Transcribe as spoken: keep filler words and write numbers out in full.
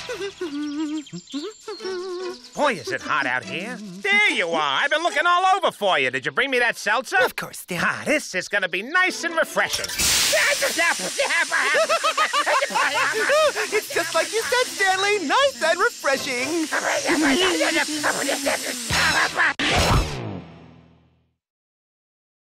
Boy, is it hot out here. There you are. I've been looking all over for you. Did you bring me that seltzer? Of course, Stanley. Ah, this is going to be nice and refreshing. It's just like you said, Stanley. Nice and refreshing.